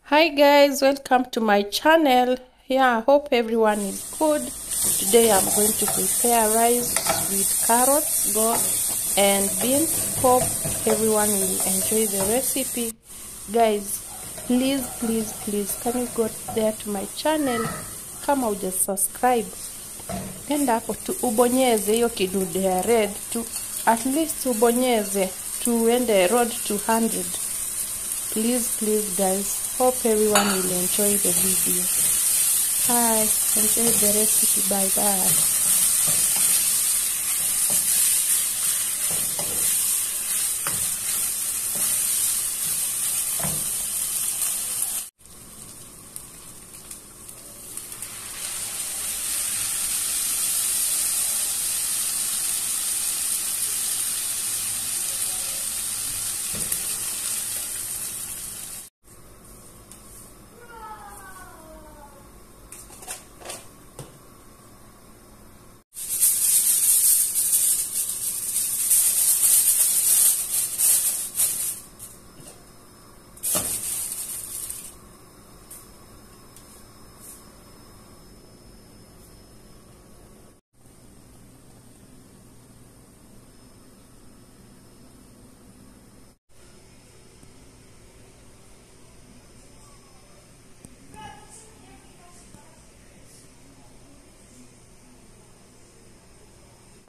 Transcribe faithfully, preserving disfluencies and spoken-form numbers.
Hi guys, welcome to my channel. Yeah, I hope everyone is good. Today I'm going to prepare rice with carrots, gourd and beans. Hope everyone will enjoy the recipe. Guys, please please please can you go there to my channel kama uja subscribe, enda hapo tu ubonyeze hiyo kidude ya red tu, at least ubonyeze tuende road to one hundred. Please please guys, hope everyone will enjoy the video. Bye, enjoy the recipe. Bye bye.